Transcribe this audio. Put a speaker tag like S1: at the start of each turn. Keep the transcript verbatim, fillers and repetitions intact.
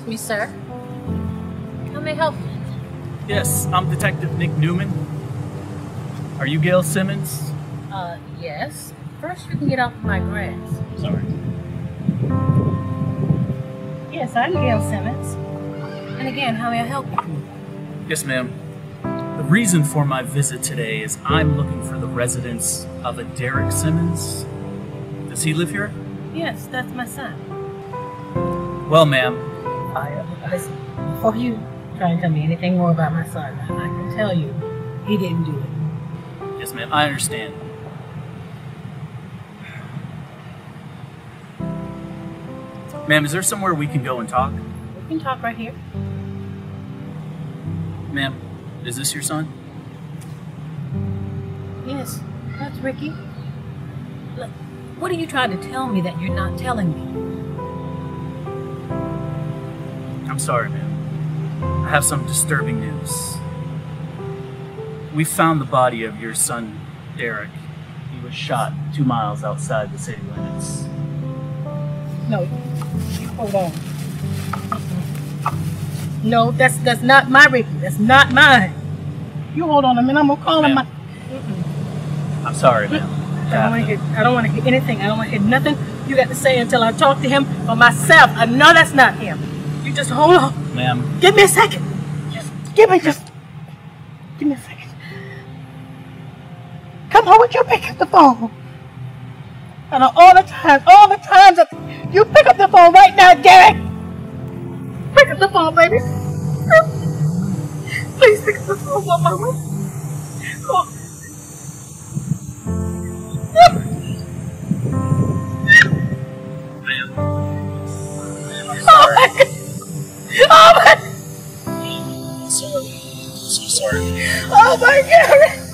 S1: Excuse me, sir. How may I help you?
S2: Yes, I'm Detective Nick Newman. Are you Gayle Simmons?
S1: Uh, yes. First, you can get off of my grass.
S2: Sorry.
S1: Yes, I'm Gayle Simmons. And again, how may I help you?
S2: Yes, ma'am. The reason for my visit today is I'm looking for the residence of a Derek Simmons. Does he live here?
S1: Yes, that's my son.
S2: Well, ma'am.
S1: I, uh, listen, before you try and tell me anything more about my son, I can tell you, he didn't do it.
S2: Yes, ma'am, I understand. Ma'am, is there somewhere we can go and talk?
S1: We can talk right here.
S2: Ma'am, is this your son?
S1: Yes, that's Ricky. Look, what are you trying to tell me that you're not telling me?
S2: I'm sorry, ma'am. I have some disturbing news. We found the body of your son, Derek. He was shot two miles outside the city limits.
S1: No, you hold on. No, that's that's not my Ricky. That's not mine. You hold on a minute. I'm gonna call him my. Mm-mm.
S2: I'm sorry, ma'am.
S1: I don't want to hear. I don't want to hear anything. I don't want to hear nothing you got to say until I talk to him for myself. I know that's not him. You just hold on,
S2: ma'am.
S1: Give me a second. Just give me just. Give me a second. Come on, would you pick up the phone? I know all the times, all the times that you pick up the phone right now, Derek. Pick up the phone, baby. Please pick up the phone, my mama. Oh. Oh my God. Oh my.
S2: Sorry. So sorry.
S1: Oh my God.